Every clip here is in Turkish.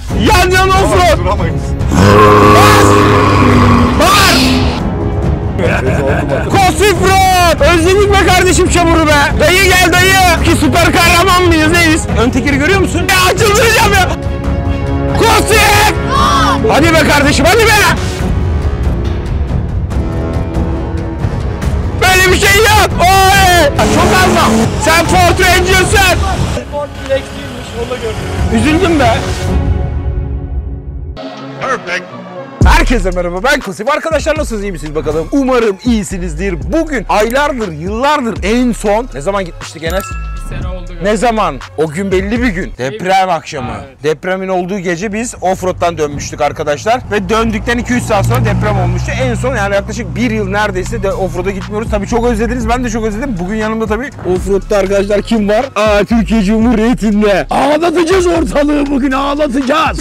Yan yan offroad. Duramayız. Bağır. Kosifroad. Özledik be kardeşim çamuru be. Dayı gel dayı. Ki süper kahraman mıyız neyiz? Ön tekeri görüyor musun? Ya çıldıracağım ya. Kosif. Hadi be kardeşim hadi be. Böyle bir şey yok. Oy. Çok alma. Sen Ford Ranger'sın. Ford Flex değilmiş, onu da gördüm. Üzüldüm be. Perfect. Herkese merhaba, ben Kosif. Arkadaşlar nasılsınız, iyi misiniz bakalım? Umarım iyisinizdir. Bugün aylardır, yıllardır en son... Ne zaman gitmiştik Enes? Bir sene oldu. Ne zaman? O gün belli bir gün. Deprem akşamı. Evet. Depremin olduğu gece biz offroad'dan dönmüştük arkadaşlar. Ve döndükten 2-3 saat sonra deprem olmuştu. En son yani yaklaşık bir yıl neredeyse de offroad'a gitmiyoruz. Tabii çok özlediniz, ben de çok özledim. Bugün yanımda tabii offroad'da arkadaşlar kim var? Türkiye Cumhuriyeti'nde. Ağlatacağız ortalığı bugün, ağlatacağız.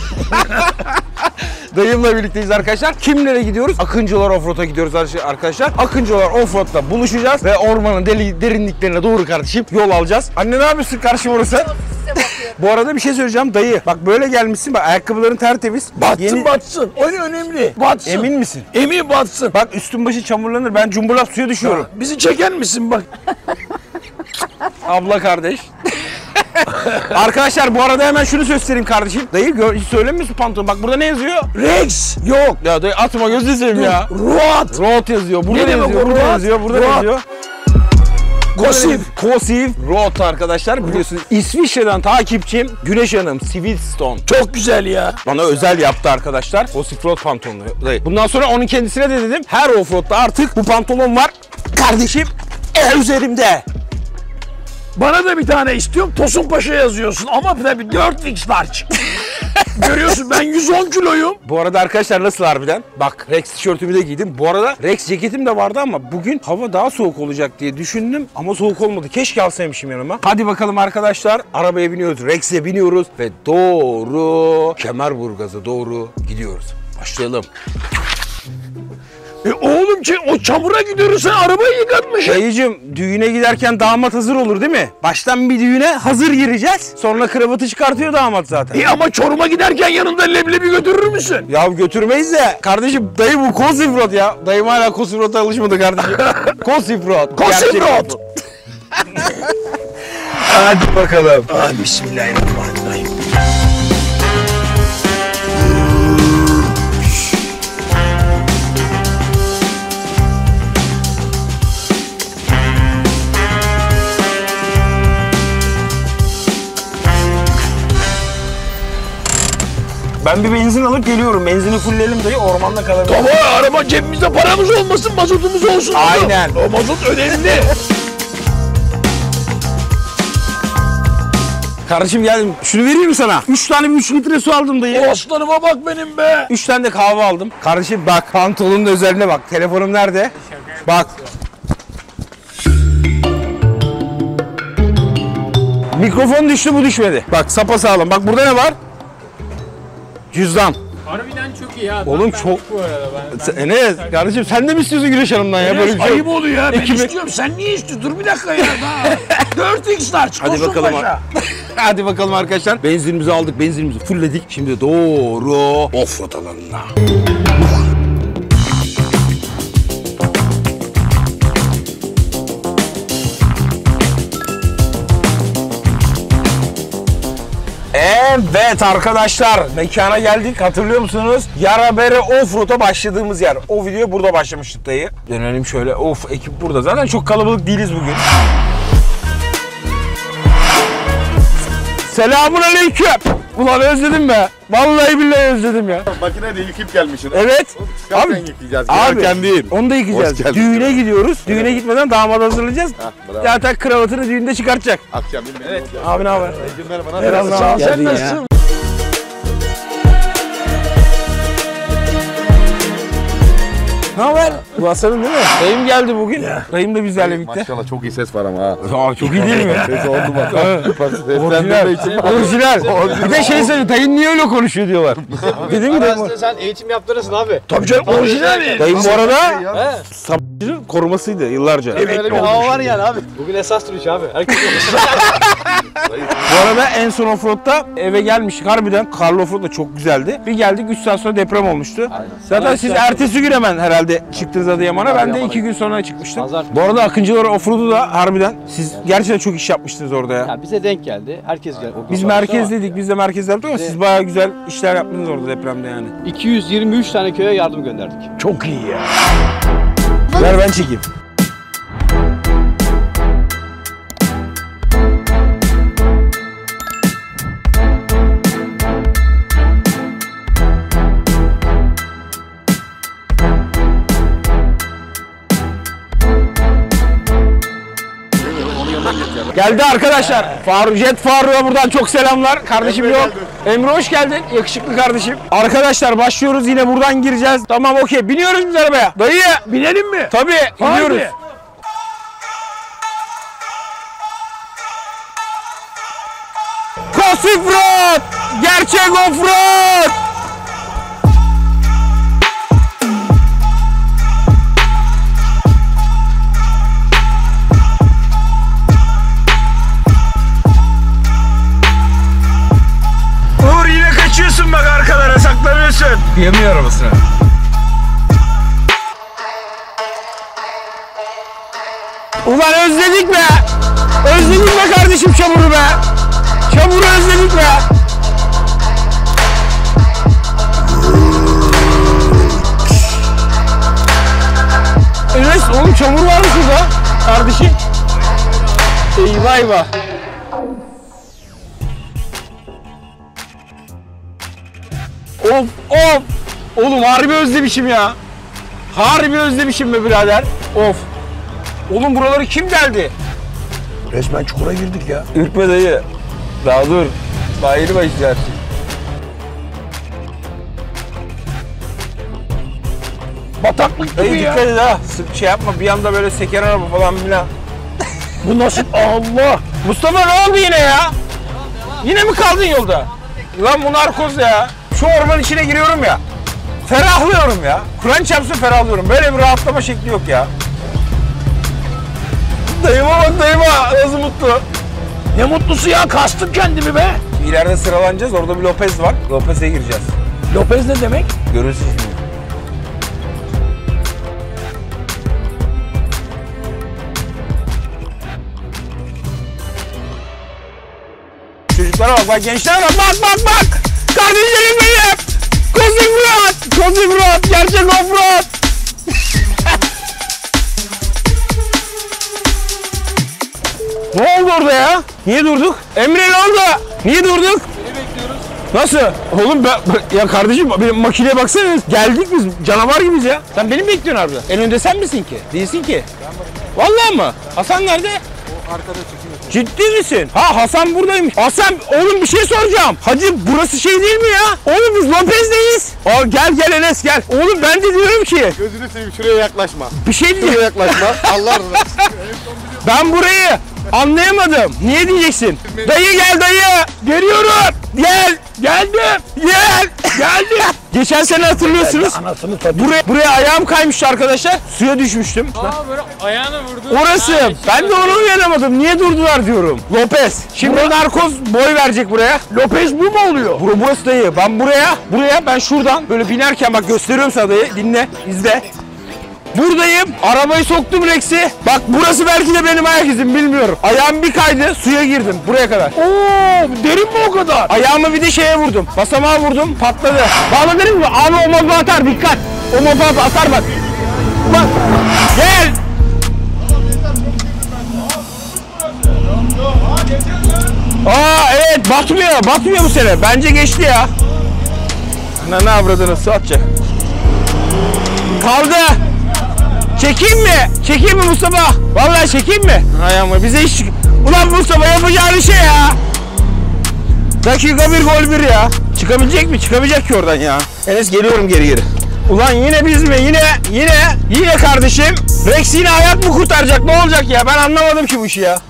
Dayımla birlikteyiz arkadaşlar. Kimlere gidiyoruz? Akıncılar Offroad'a gidiyoruz arkadaşlar. Akıncılar Offroad'da buluşacağız ve ormanın derinliklerine doğru kardeşim yol alacağız. Anne ne yapıyorsun kardeşim orası? Bu arada bir şey söyleyeceğim dayı. Bak böyle gelmişsin, bak ayakkabıların tertemiz. Batsın batsın. O önemli. Batsın. Emin misin? Emin batsın. Bak üstüm başı çamurlanır. Ben cumburlap suya düşüyorum. Bizi çeker misin bak? Abla kardeş. Arkadaşlar bu arada hemen şunu göstereyim kardeşim. Dayı hiç söylemiyorsun pantolon. Bak burada ne yazıyor? Rex. Yok. Ya dayı atma gözünü seveyim ya. Road. Road yazıyor. Burada Ne demek yazıyor. o Burada road? yazıyor. Burada Road. yazıyor. Kosif. Kosif Road arkadaşlar, biliyorsunuz İsviçre'den takipçim Güneş Hanım Civilstone Çok güzel ya. bana özel yaptı arkadaşlar. Kosif Road pantolonu. Bundan sonra onun kendisine de dedim, her offroad'da artık bu pantolon var kardeşim üzerimde. Bana da bir tane istiyorum. Tosun Paşa yazıyorsun ama tabii 4 X large. Görüyorsun ben 110 kiloyum. Bu arada arkadaşlar nasıl harbiden? Bak Rex tişörtümü de giydim. Bu arada Rex ceketim de vardı ama bugün hava daha soğuk olacak diye düşündüm. Ama soğuk olmadı. Keşke alsaymışım yanıma. Hadi bakalım arkadaşlar. Arabaya biniyoruz. Rex'e biniyoruz. Ve doğru Kemerburgaz'a doğru gidiyoruz. Başlayalım. Oğlum o çamura gidiyoruz, sen arabayı yıkatmışsın. Dayıcım düğüne giderken damat hazır olur değil mi? Baştan bir düğüne hazır gireceğiz. Sonra kravatı çıkartıyor damat zaten. Ama Çorum'a giderken yanında leblebi götürür müsün? Ya götürmeyiz de. Kardeşim dayı bu Kosif Road ya. Dayım hala Kosif Road'a alışmadı kardeşim. Kosif Road. Kosif Gerçek Road. Hadi bakalım. Bismillahirrahmanirrahim. Ben bir benzin alıp geliyorum. Benzini fullleyelim dayı, ormanda kalabilir. Baba araba cebimizde, paramız olmasın, mazotumuz olsun. Aynen. O mazot önemli. Kardeşim geldim. Şunu vereyim mi sana? 3 tane 3 litre su aldım dayı. O aslanıma bak benim be. 3 tane de kahve aldım. Kardeşim bak pantolonun özelliğine bak. Telefonum nerede? Bak. Mikrofon düştü, bu düşmedi. Bak sapasağlam. Bak burada ne var? Cüzdan. Harbiden çok iyi ya. Oğlum Ben çok... bu arada ben. Enes kardeşim sen de mi istiyorsun Güneş Hanım'dan ya böyle bir şey? Ayıp oluyor ya. Ben Ekibi- istiyorum. Sen niye istiyorsun? Dur bir dakika ya. Daha 4 X large. Hadi Tosun bakalım. Paşa. Hadi bakalım arkadaşlar. Benzinimizi aldık, benzinimizi fullledik. Şimdi doğru offroad alanına. Evet arkadaşlar, mekana geldik, hatırlıyor musunuz? Yarabere Offroad'a başladığımız yer. O video burada başlamıştık dayı. Dönelim şöyle, of ekip burada. Zaten çok kalabalık değiliz bugün. Selamünaleyküm. Ulan özledim be. Vallahi billahi özledim ya. Makineyle yıkayıp gelmişsin. Evet. Abi Abi, yıkayacağız. abi Girerken değil. onu da yıkayacağız. Hoş geldin. Düğüne gidiyoruz. Düğüne gitmeden damat hazırlayacağız. bravo. Zaten kravatını düğünde çıkartacak. Akşam bilmem. Evet. Abi ne haber? Merhaba. Merhaba. Sağ ol. Geldin Sen ya. nasılsın? Ne haber? Bu Hasan'ın değil mi? Dayım geldi bugün. Dayım da bizlerle birlikte. Maşallah çok iyi ses var ama ha. Aa, çok iyi değil mi? Ses oldu bak. Orijinal. Orijinal. Bir de şey söylüyor, dayın niye öyle konuşuyor diyorlar. Dedim mi dayım? Aslında sen eğitim yaptırırsın abi. Tabii canım orijinal mi? Dayım bu arada He. sabıcının korumasıydı yıllarca. Öyle bir hava var yani abi. Bugün esas duruş abi. Herkes Bu arada en son offroad'da eve gelmiştik. Harbiden karlı offroad da çok güzeldi. Bir geldik 3 saat sonra deprem olmuştu. Zaten siz ertesi gün hemen herhalde çıktınız Adıyaman'a. Ben de 2 gün sonra çıkmıştım. Bu arada Akıncılar offroad'u da harbiden siz gerçekten çok iş yapmıştınız orada ya. Ya bize denk geldi. Herkes geldi. Biz merkezdeydik. Biz de merkezde yaptık ama siz bayağı güzel işler yaptınız orada depremde yani. 223 tane köye yardım gönderdik. Çok iyi ya. Ver ben çekeyim. Geldi arkadaşlar. Jet Faruk'a buradan çok selamlar. Kardeşim Emre yok. geldi. Emre hoş geldin. Yakışıklı kardeşim. Arkadaşlar başlıyoruz yine buradan gireceğiz. Tamam okey. Biniyoruz biz arabaya. Dayı. Binelim mi? Tabii. Haydi. Gidiyoruz. Offroad. Gerçek offroad. Uğur yine kaçıyorsun bak arkalara saklanıyorsun. Yemiyor arabasına. Ulan özledik be. Özledik be kardeşim çamuru be. Çamuru özledik be. Evet oğlum çamur var mı şurada kardeşim? Eyvah eyvah. Of of. Oğlum harbi özlemişim ya. Harbi özlemişim be birader. Of. Oğlum buraları kim deldi? Resmen çukura girdik ya. Ürkme dayı. Daha dur. Daha yeni başlayacağız. Bataklık Dayı gibi ya. dikkat et ha. Sık şey yapma bir anda böyle seker araba falan filan. Bu nasıl? Allah. Mustafa ne oldu yine ya? Yine mi kaldın yolda? Lan bu narkoz ya. Şu orman içine giriyorum ya. Ferahlıyorum ya. Kur'an çarpsın ferahlıyorum. Böyle bir rahatlama şekli yok ya. Dayıma bak dayıma. Nasıl mutlu. Ne mutlusu ya, kastım kendimi be. İleride sıralanacağız. Orada bir Lopez var. Lopez'e gireceğiz. Lopez ne demek? Görürsün şimdi. Çocuklara bak, bak gençlere bak, bak bak bak. Kardeşlerim benim. Kozum Murat. Kozum Murat. Gerçek offroad. Ne oldu orada ya? Niye durduk? Emre ne oldu? Niye durduk? Seni bekliyoruz. Nasıl? Oğlum ya kardeşim benim makineye baksana. Geldik biz. Canavar gibiyiz ya. Sen beni mi bekliyorsun abi? En önde sen misin ki? Değilsin ki. Vallahi mı? Hasan nerede? O arkada çekiyor. Ciddi misin? Ha Hasan buradaymış. Hasan oğlum bir şey soracağım. Hacı burası şey değil mi ya? Oğlum biz Lopez'deyiz. Aa, gel gel Enes gel. Oğlum ben de diyorum ki. Gözünü seveyim şuraya yaklaşma. Bir şey diyeceğim. Şuraya yaklaşma. Allah razı olsun. Ben burayı anlayamadım. Niye diyeceksin? Dayı gel dayı. Geliyorum. Gel. Geldim. Gel. Geldim. Geçen sene hatırlıyorsunuz. Anasını satayım. Buraya ayağım kaymıştı arkadaşlar. Suya düşmüştüm. Aa böyle ayağına vurdu. Orası. Ben de onu uyanamadım. Niye durdular diyorum. Lopez. Şimdi narkoz boy verecek buraya. Lopez bu mu oluyor? Burası dayı. Ben buraya ben şuradan böyle binerken bak gösteriyorum sana dayı. Dinle, izle. Buradayım. Arabayı soktum Rex'i. Bak burası belki de benim ayak izim bilmiyorum. Ayağım bir kaydı. Suya girdim buraya kadar. Oo, derin mi o kadar? Ayağımı bir de şeye vurdum. Basamağa vurdum. Patladı. Bağladınız mı? Abi o mopa atar. Dikkat. O mopa atar bak. Bak. Gel. Aa evet batmıyor. Batmıyor bu sene. Bence geçti ya. Ne avradını su atacak. Kaldı. Çekeyim mi? Çekeyim mi Mustafa? Vallahi çekeyim mi? Hay ama bize hiç... Ulan Mustafa yapacağın şey ya. Dakika bir gol bir ya. Çıkabilecek mi? Çıkabilecek ki oradan ya. Enes geliyorum geri. Ulan yine biz mi? Yine kardeşim. Rex yine hayat mı kurtaracak? Ne olacak ya? Ben anlamadım ki bu işi ya.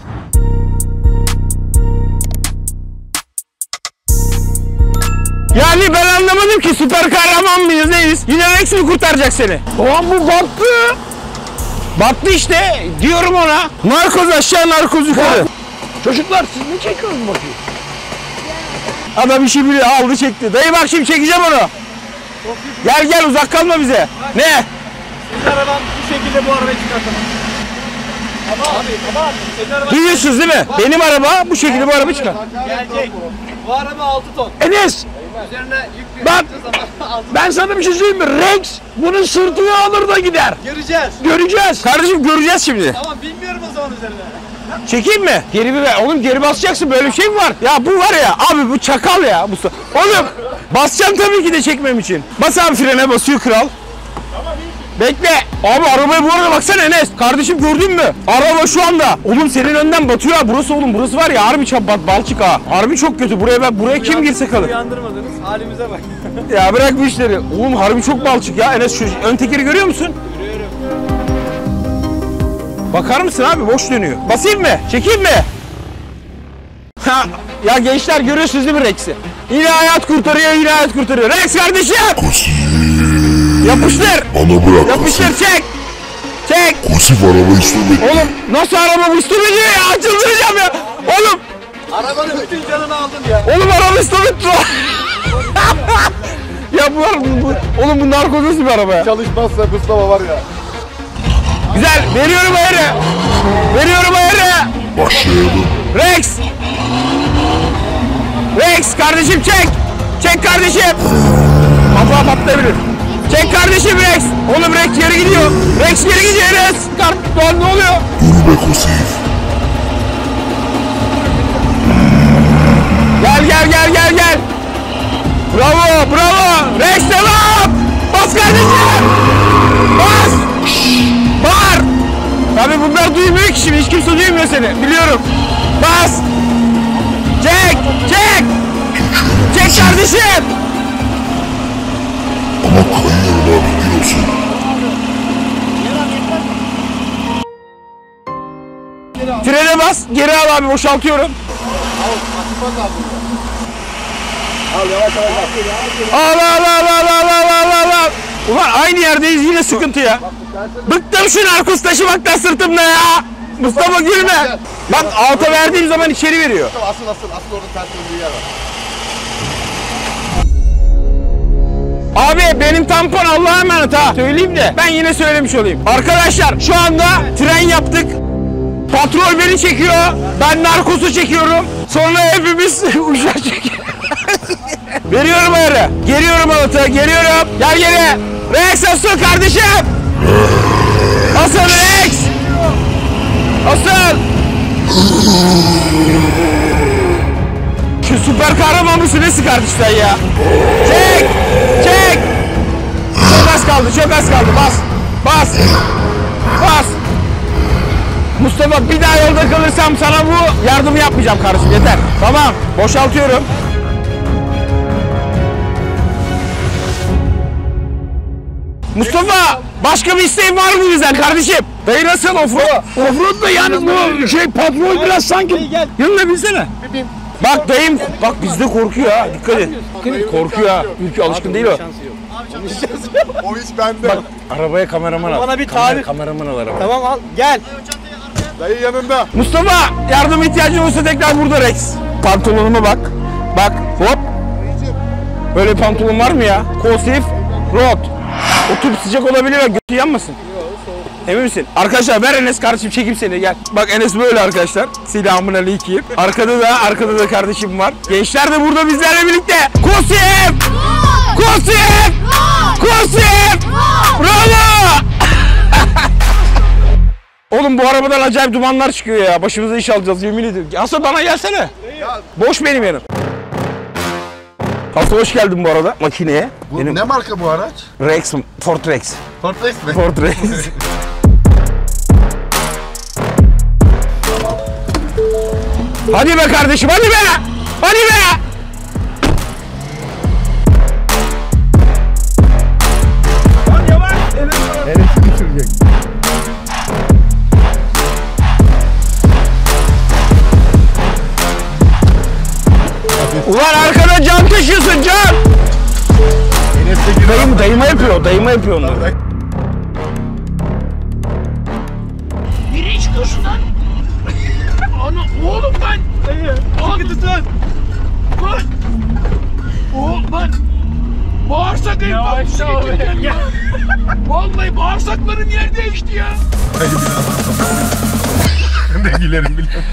Yani ben anlamadım ki süper kahraman mıyız neyiz? Yine Rex mi kurtaracak seni? Ulan bu battı. Battı işte diyorum ona. Narkoz aşağı narkoz yukarı. Çocuklar siz ne çekiyorsunuz bakayım? Adam işi biliyor, aldı çekti. Dayı bak şimdi çekeceğim onu. Gel gel, uzak kalma bize. Ne? Senin araban bu şekilde bu arabayı çıkartamaz. Ama senin araban Duyuyorsunuz değil mi? Benim araba bu şekilde bu araba çıkar. gelecek. Bu araba 6 ton. Enes Üzerine yük bak zaman 6 ben sana bir şey söyleyeyim mi? Rex bunun sırtını alır da gider. göreceğiz. Göreceğiz. Kardeşim göreceğiz şimdi. Tamam bilmiyorum o zaman üzerine. Çekeyim mi? Geri bir ver. Oğlum geri basacaksın, böyle bir şey mi var? Ya bu var ya abi, bu çakal ya. Oğlum basacağım tabii ki de çekmem için. Bas abi, frene basıyor kral. Bekle. Abi arabaya bu arada baksana Enes. Kardeşim gördün mü? Araba şu anda. Oğlum senin önden batıyor ha. Burası oğlum, burası var ya harbi balçık ha. Harbi çok kötü. Buraya kim girse kalır. Uyandırmadınız halimize bak. Ya bırak bu işleri. Oğlum harbi çok balçık ya. Enes şu ön tekeri görüyor musun? Görüyorum. Bakar mısın abi, boş dönüyor. Basayım mı? Çekeyim mi? Ha, ya gençler görüyorsunuz değil mi Rex'i? Yine hayat kurtarıyor, yine hayat kurtarıyor. Rex kardeşim! Yapıştır! Bana bırak. Yapıştır, çek! Çek! Pasif araba istemek. Oğlum nasıl araba bu istop ediyor ya? Çıldıracağım ya! Oğlum! Arabanın bütün canını aldın ya. Oğlum araba istop etti! Ya oğlum bu narkoz nasıl bir araba ya? Çalışmazsa Mustafa var ya. Güzel, veriyorum ayarı! Veriyorum ayarı! Başlayalım. Rex! Rex kardeşim çek! Çek kardeşim! Kafa patlayabilir. Çek kardeşim Rex! Oğlum Rex geri gidiyor. Rex geri gidiyor Rex! Lan ne oluyor? Yürü be Pasif. Gel! Bravo! Rex devam! Bas kardeşim! Bas! Bağır! Tabii bunlar duymuyor ki şimdi, hiç kimse duymuyor seni. Biliyorum. Bas! Çek! Çek kardeşim! Ama kayıyorum abi, biliyorsun. Frene bas, geri al abi, boşaltıyorum. Al. Ulan aynı yerdeyiz, yine sıkıntı ya. Bıktım şu narkoz taşımaktan sırtımda ya. Mustafa gülme. Bak alta verdiğim zaman içeri veriyor. Asıl orada ters döndüğü yer var. Abi benim tampon Allah'a emanet ha. Söyleyeyim de ben yine söylemiş olayım. Arkadaşlar şu anda tren yaptık. Patrol beni çekiyor. Ben narkozu çekiyorum. Sonra hepimiz uşağı çekiyoruz. Veriyorum ayarı. Geliyorum Alat'a. Geliyorum. Gel geri. Rex asıl kardeşim. Asıl Rex. Asıl. Şu süper kahraman mısın nesi kardeşler ya? Çek. Çok az kaldı. Bas. Mustafa bir daha yolda kalırsam sana bu yardımı yapmayacağım kardeşim, yeter. Tamam, boşaltıyorum. Mustafa başka bir isteğin var mı bizden kardeşim? Dayı nasıl offroad? Offroad da yani bu patrol biraz sanki. Yanına binsene. Bak dayım, bak bizde korkuyor ha, dikkat et. Korkuyor ha, ülke alışkın değil o. O iş bende. Bak arabaya kameraman al. Bana bir tarif. Kameraman al arabaya. Tamam al gel. Dayı yanında. Mustafa yardım ihtiyacın olursa tekrar burada Rex. Pantolonuma bak. Bak hop. Böyle bir pantolon var mı ya? Kosif Road. Oturup sıcak olabilir ya, götü yanmasın. Emin misin? Arkadaşlar ver Enes kardeşim, çekeyim seni, gel. Bak Enes böyle arkadaşlar. Selamun aleyküm. Arkada da kardeşim var. Gençler de burada bizlerle birlikte. Kosif! Bravo! Oğlum bu arabadan acayip dumanlar çıkıyor ya. Başımıza iş alacağız yemin ediyorum. Asıl bana gelsene. Boş benim yanım. Hasan hoş geldin bu arada makineye. Benim Ne marka bu araç? Rex, Ford Rex. Fortrex mi? Ford Rex. Hadi be kardeşim, hadi be! Ulan arkada can taşıyorsun, can! Dayıma yapıyor onları. Biri çıkıyor şuradan. Ana oğlum lan. Sıkı tutun. Lan. Oğlum lan. Bağırsak Yavaş ol. Vallahi bağırsakların yer değişti ya. Ben de gülerim biliyorum.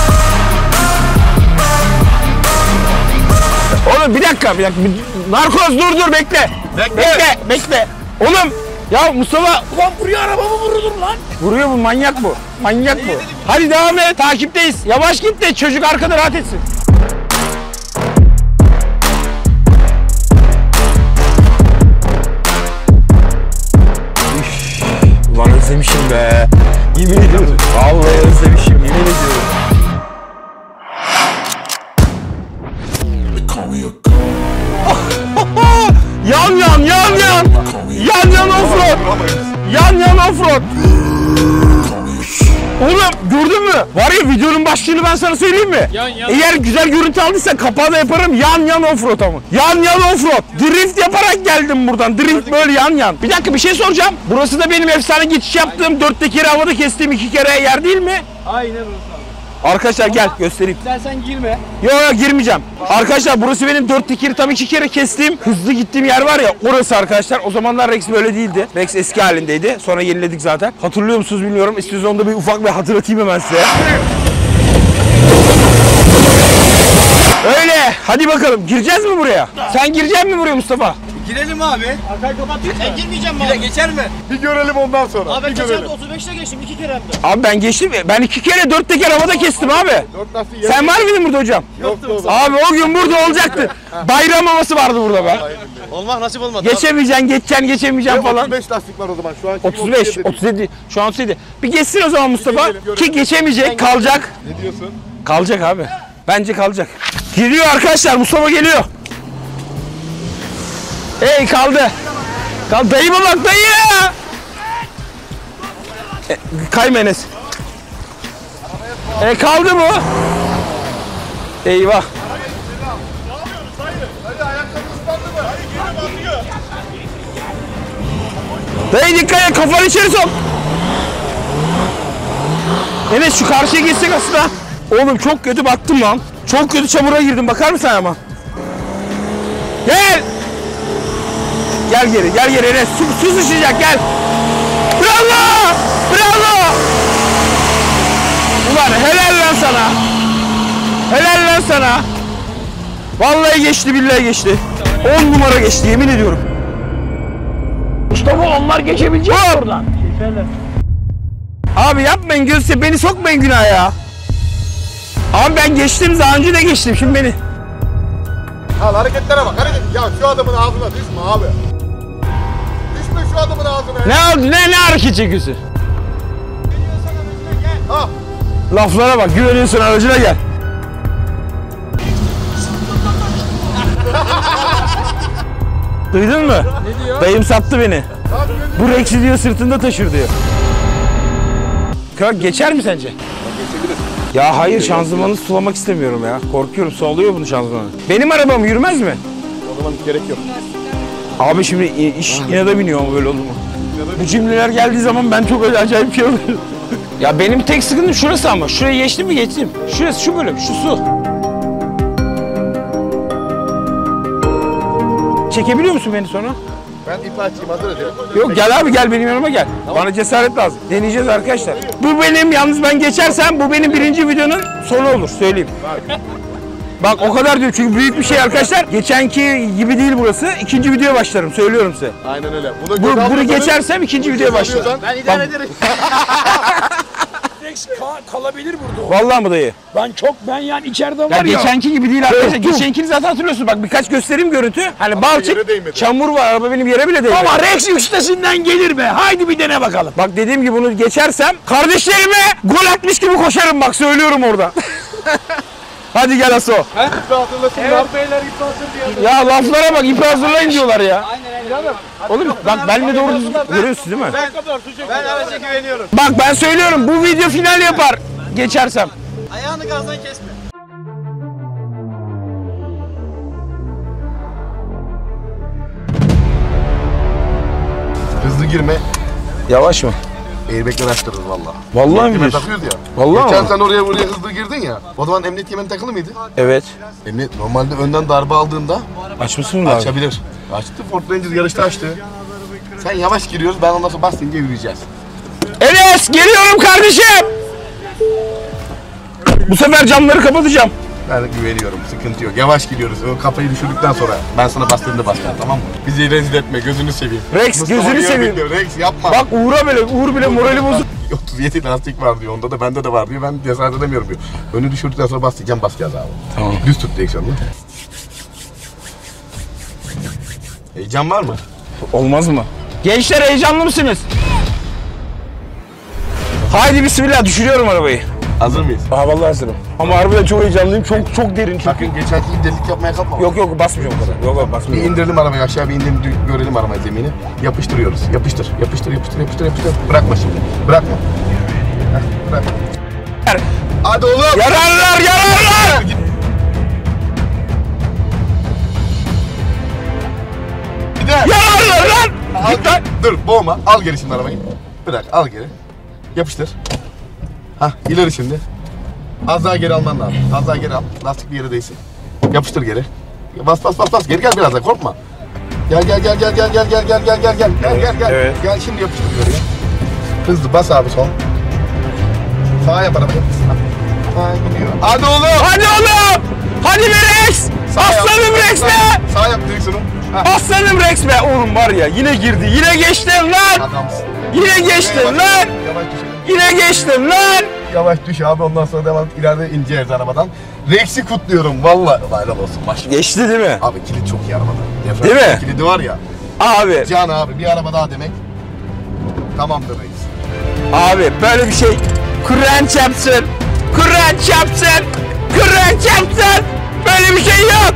Oğlum bir dakika. Narkoz dur bekle. Bekle. Oğlum ya Mustafa Ulan buraya arabamı vurulur lan. vuruyor bu, manyak bu. Manyak bu. Hadi devam et, takipteyiz. Yavaş git de çocuk arkada rahat etsin. Ulan özlemişim be. Yemin ediyorum. Vallahi özlemişim, yemin ediyorum. Yan offroad. Yan offroad. Oğlum gördün mü? Var ya videonun başlığını ben sana söyleyeyim mi? Yan. Eğer güzel görüntü aldıysan kapağı da yaparım. Yan offroad ama. Yan offroad. Drift yaparak geldim buradan. Drift böyle yan. Bir dakika bir şey soracağım. Burası da benim efsane geçiş yaptığım 4 tekeri havada kestiğim 2 kere yer değil mi? Aynen orası abi. Arkadaşlar gel göstereyim. Sen girme. Yok girmeyeceğim. Arkadaşlar burası benim 4 tekeri tam 2 kere kestiğim hızlı gittiğim yer var ya, orası arkadaşlar. O zamanlar Rex böyle değildi. Rex eski halindeydi. Sonra yeniledik zaten. Hatırlıyor musunuz bilmiyorum. İstiyorsanız onu da bir ufak bir hatırlatayım hemen size. Öyle. Hadi bakalım. Gireceğiz mi buraya? Sen girecek mi buraya Mustafa? Girelim abi. Arkayı kapatayım mı? Girmeyeceğim mi abi? Geçer mi? Bir görelim ondan sonra. Abi ben bir geçen görelim. 35'te geçtim 2 kere hem de. Abi ben geçtim. Ben 2 kere 4 teker havada kestim abi. 4 lastiği Sen var mıydın burada hocam? Yoktu o zaman. Abi o gün burada olacaktı. Bayram havası vardı burada be. Olmaz nasip olmadı. Geçemeyeceksin falan. 35 lastik var o zaman. Şu an 35, 37, şu an 37. Bir geçsin o zaman Mustafa. Görelim. Ki geçemeyecek, kalacak. Ne diyorsun? Kalacak abi. Bence kalacak. Geliyor arkadaşlar, Mustafa geliyor. Hey kaldı. Kaldı. Dayıma bak dayı. Kayma Enes. Kaldı mı? Eyvah. Dayı dikkat et, kafanı içeri sok. Enes şu karşıya geçsek aslında. Oğlum çok kötü battım lan. Çok kötü çamura girdim, bakar mısın ama? Gel. Gel geri Enes. Su sıçrayacak, gel. Bravo. Ulan helal lan sana. Vallahi geçti, billahi geçti. 10 numara geçti, yemin ediyorum. Mustafa onlar geçebilecek oradan. Abi yapmayın gözse, beni sokmayın günaha ya. Abi ben geçtim, daha önce de geçtim, şimdi beni. Al hareketlere bak, hareket. Ya şu adamın ağzına düşme abi. Düşme şu adamın ağzına. Ne oldu, ne hareket çekiyorsun? Ha. Laflara bak, güveniyorsun aracına, gel. Duydun mu? Ne diyor? Dayım sattı beni. Bu Rex'i diyor sırtında taşır diyor. Geçer mi sence? Ya hayır, şanzımanı sulamak istemiyorum ya. Korkuyorum, su alıyor bunu şanzımanı. Benim arabam yürümez mi? O zaman gerek yok. Abi şimdi iş inada biniyor ama böyle oldu mu? Bu cimriler geldiği zaman ben çok öyle acayip şey oluyorum. Ya benim tek sıkıntım şurası ama. Şuraya geçtim mi geçtim. Şurası, şu bölüm, şu su. Çekebiliyor musun beni sonra? Ben ip açayım, hazır edelim. Yok gel abi, gel benim yanıma gel. Bana cesaret lazım. Deneyeceğiz arkadaşlar. Bu benim, yalnız ben geçersem bu benim birinci videonun sonu olur, söyleyeyim. Bak o kadar diyor çünkü büyük bir şey arkadaşlar. Geçenki gibi değil burası. İkinci videoya başlarım, söylüyorum size. Aynen öyle. Bunu geçersem ikinci videoya başlarım. Ben idare ederim. Rex kalabilir burada. Vallahi mı dayı? Ben yani içeride Ya var ya. geçenki gibi değil arkadaşlar. Korktum. Geçenkini zaten hatırlıyorsun. Bak birkaç göstereyim görüntü. Hani balçık, yere değmedi. çamur var. Araba benim yere bile değmedi. Ama Rex üstesinden gelir be. Haydi bir dene bakalım. Bak dediğim gibi bunu geçersem kardeşlerime gol atmış gibi koşarım, bak söylüyorum orada. Hadi gel Aso. İpi hatırlasınlar. Evet beyler ip hazır diyor. Ya laflara bak, ipi hazırlayın diyorlar ya. Aynen. Oğlum bak benle doğru düzgün görüyorsun değil mi? Ben araca güveniyorum. Bak ben söylüyorum, bu video final yapar geçersem. Ayağını gazdan kesme. Hızlı girme. Yavaş mı? airbag'leri açtırırız valla. Vallahi mi Kemer diyorsun? takıyoruz ya. Vallahi Geçen mi? sen oraya buraya hızlı girdin ya. O zaman emniyet kemerin takılı mıydı? Evet. Emniyet normalde önden darbe aldığında Açmışsın mı abi? açabilir. Açtı, Ford Ranger yarışta açtı. Sen yavaş giriyoruz, ben ondan sonra bastınca yürüyeceğiz. Enes geliyorum kardeşim. Bu sefer camları kapatacağım. Ben güveniyorum, sıkıntı yok. Yavaş gidiyoruz. O kafayı düşürdükten sonra ben sana bastığımda bastım, tamam mı? Bizi rezil etme, gözünü seveyim. Rex, Mustafa gözünü diyor, seveyim. bekliyor, Rex yapma. Bak Uğur bile morali bozuk. 37 lastik var diyor, onda da bende de var diyor. Ben cesaret edemiyorum diyor. Önü düşürdükten sonra basacağız abi. Tamam. Düz tut direksiyonu. Heyecan var mı? Olmaz mı? Gençler heyecanlı mısınız? Haydi bismillah düşürüyorum arabayı. Hazır mıyız? Aa vallahi hazırım. Ama harbiden çok heyecanlıyım. Çok derin çünkü. Sakın geçenki gibi delik yapmaya kalkma. Yok basmayacağım o kadar. Yok Bir basmayacağım. indirelim arabayı aşağı, bir indirelim, görelim arabayı, zemini. Yapıştırıyoruz. Yapıştır. Bırakma şimdi. Bırakma. Heh, bırak. Hadi oğlum. Yararlar! Bir de. Yararlar lan! Al, dur boğma. Al geri şimdi arabayı. Bırak, al geri. Yapıştır. Hah, ileri şimdi. Az daha geri alman lazım. Az daha geri al. Lastik bir yere değsin. Yapıştır geri. Bas. Geri gel biraz daha, korkma. Gel. Evet. Gel şimdi yapıştır geriye. Hızlı bas abi son. Sağa yap arabayı. Ha, gidiyor. Hadi oğlum. Hadi be Rex! Sağ yap. Aslanım Rex be! Sağ yap direksiyonu. Ha. Aslanım Rex be! Oğlum var ya yine girdi. Yine geçtim lan! Adamsın. Yine geçtim lan! Yavaş düş. Yine geçtim lan! Yavaş düş abi, ondan sonra devam et. İleride ineceğiz arabadan. Rex'i kutluyorum valla. Bayram olsun baş. Geçti değil mi? Abi kilit çok iyi arabada. Değil mi? Kilidi var ya. Abi, Can abi bir araba daha demek. Tamamdır Rex. abi böyle bir şey. Kur'an çarpsın. Böyle bir şey yok.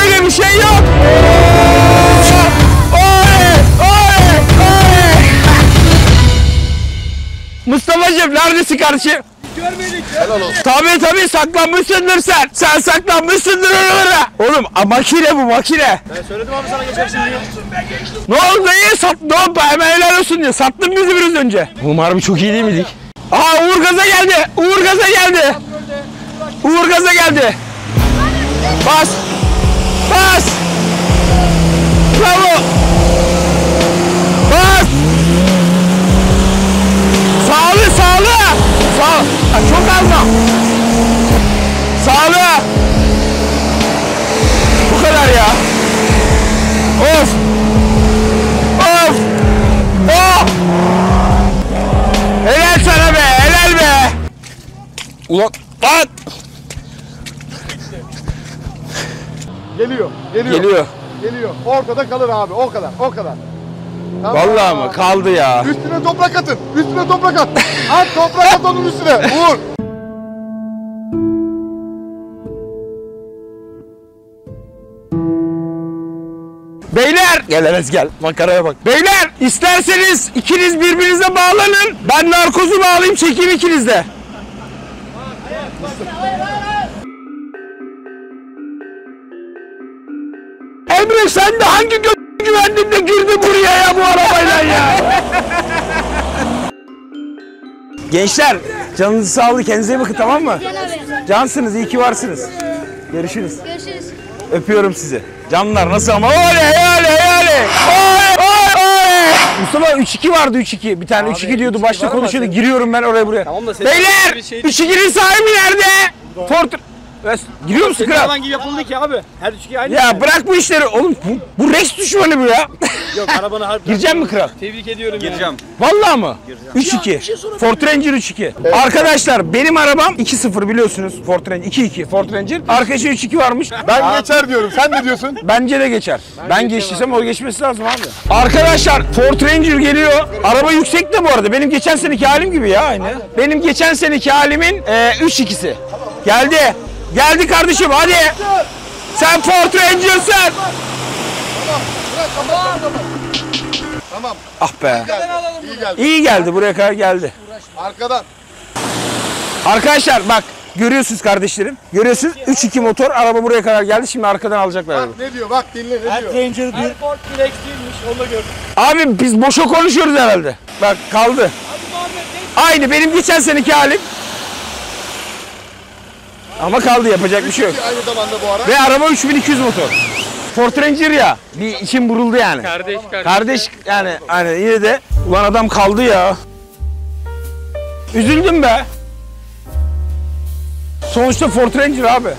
Mustafa'cığım neredesin kardeşim? Helal olsun. Tabii saklanmışsındır sen. Sen saklanmışsındır oralara. Oğlum makine bu makine. Ben söyledim abi sana geçersin diye. Ne oldu iyi ne oldu hemen helal olsun diye. Sattın bizi biraz önce. Oğlum harbi çok iyi değil miydik? Aa Uğur gaza geldi. Bas. Bravo. Bas. Sağlı. Sağ. Çok azma. Sağlı. Bu kadar ya. Of. Oh. Helal sana be. Ulan. Lan. Geliyor. Ortada kalır abi, o kadar. Tamam. Vallahi mı? Kaldı ya. Üstüne toprak atın. At toprak at onun üstüne. Vur. Beyler! Gel Enes gel. Makaraya bak. Beyler! İsterseniz ikiniz birbirinize bağlanın. Ben narkozu bağlayayım çekeyim ikiniz de. Emre sen de hangi güvendin de girdin buraya ya bu arabayla ya? Gençler canınızı sağlık, kendinize iyi bakın, tamam mı? Cansınız, iyi ki varsınız. Görüşürüz. Öpüyorum sizi. Canlar nasıl ama? Oley! Mustafa 3-2 vardı 3-2. Bir tane 3-2 diyordu. Başta konuşuyordu. Giriyorum ben oraya buraya. Tamam da senin Beyler! bir şey- 3-2'nin sahibi nerede? Giriyor musun Senin kral? alan gibi yapıldı ki abi. Her üçgen aynı. Ya bırak bu işleri. Oğlum bu Rex düşmanı bu ya. Yok arabanı harbi. Girecek mi kral? Tebrik ediyorum. Gireceğim. Vallahi mı? 3-2. Ford Ranger 3-2. Arkadaşlar benim arabam 2-0 biliyorsunuz. Ford Ranger 2-2. Ford Ranger. Arkadaşı 3-2 varmış. Ben geçer diyorum. Sen ne diyorsun? Bence de geçer. Ben geçtiysem o geçmesi lazım abi. Arkadaşlar Ford Ranger geliyor. Araba yüksek de bu arada. Benim geçen seneki halim gibi ya aynı. Benim geçen seneki halimin 3-2'si. Geldi. Geldi kardeşim hadi. Sen Ford Ranger'sın. Tamam. Ah be. İyi geldi. İyi geldi, buraya kadar geldi. Arkadan. Arkadaşlar bak görüyorsunuz kardeşlerim. Görüyorsunuz 3-2 motor araba buraya kadar geldi. Şimdi arkadan alacaklar. Bak ne diyor? Bak dinle ne diyor? Ranger bir. Ford Flex değilmiş. Onu da gördüm. Abi biz boşa konuşuyoruz herhalde. Bak kaldı. Hadi Muhammed Aynı benim geçen seneki halim. Ama kaldı, yapacak bir şey yok. Aynı zamanda bu ara. Ve araba 3200 motor. Ford Ranger ya. Bir içim buruldu yani. Kardeş yani hani yine de ulan adam kaldı ya. Üzüldüm be. Sonuçta Ford Ranger abi.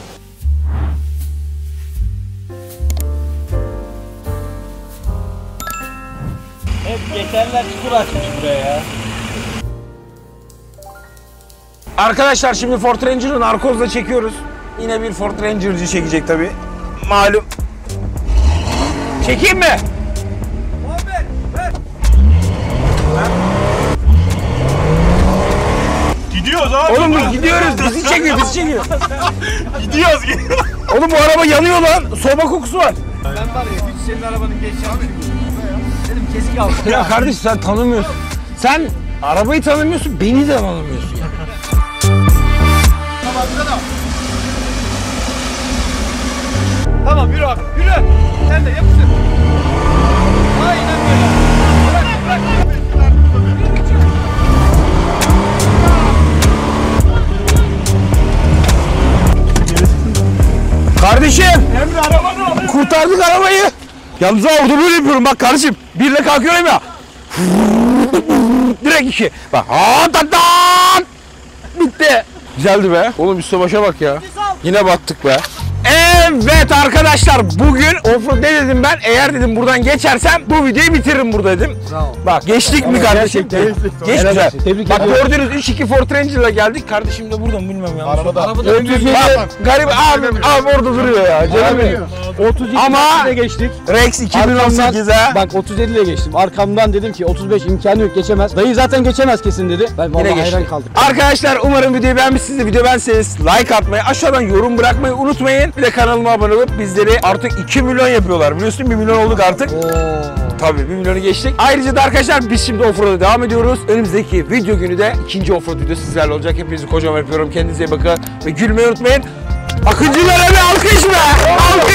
Hep geçenler çukur açmış buraya ya. Arkadaşlar şimdi Ford Ranger'ı narkozla çekiyoruz. Yine bir Ford Ranger'cı çekecek tabii. Malum. Çekeyim mi? Gidiyoruz abi. Oğlum biz gidiyoruz. Bizi çekiyor, bizi çekiyor. Gidiyoruz. Oğlum bu araba yanıyor lan. Soba kokusu var. Ben var ya hiç senin arabanın geçeceğini dedim kesik aldım. Ya kardeş sen tanımıyorsun. Sen arabayı tanımıyorsun, beni de tanımıyorsun ya. Tamam yürü abi yürü. Sen de yapıştır. Aynen böyle. Bırak bırak. Kardeşim! Emre arabanı alıyor. Kurtardık arabayı. Yalnız orada böyle yapıyorum bak kardeşim. Birle kalkıyorum ya. Direkt iki. Bak. Dan! Bitti. Güzeldi be. Oğlum üstüne başa bak ya. Yine battık be. Evet arkadaşlar bugün offroad ne dedim ben? Eğer dedim buradan geçersem bu videoyu bitiririm burada dedim. Bravo. Bak geçtik mi kardeşim? Geç güzel. Tebrik Bak ediyorum. gördünüz 3-2 Ford Ranger'la geldik. Kardeşim de buradan bilmem ya. Arabada. Bak, garip abi orada duruyor ya. Canım benim. 37 Ama- ile geçtik. Rex 2018'e. Bak 37 ile geçtim. Arkamdan dedim ki 35 imkanı yok geçemez. Dayı zaten geçemez kesin dedi. Ben vallahi Yine hayran geçti. kaldım. Arkadaşlar umarım videoyu beğenmişsinizdir. Video beğendiyseniz like atmayı, aşağıdan yorum bırakmayı unutmayın. Bir de kanalıma abone olup bizleri artık 2 milyon yapıyorlar. Biliyorsun 1 milyon olduk artık. Tabii 1 milyonu geçtik. Ayrıca da arkadaşlar biz şimdi offroad'a devam ediyoruz. Önümüzdeki video günü de ikinci offroad videosu sizlerle olacak. Hepinizi kocaman öpüyorum. Kendinize iyi bakın ve gülmeyi unutmayın. Akıncılara bir alkış be! Alkış!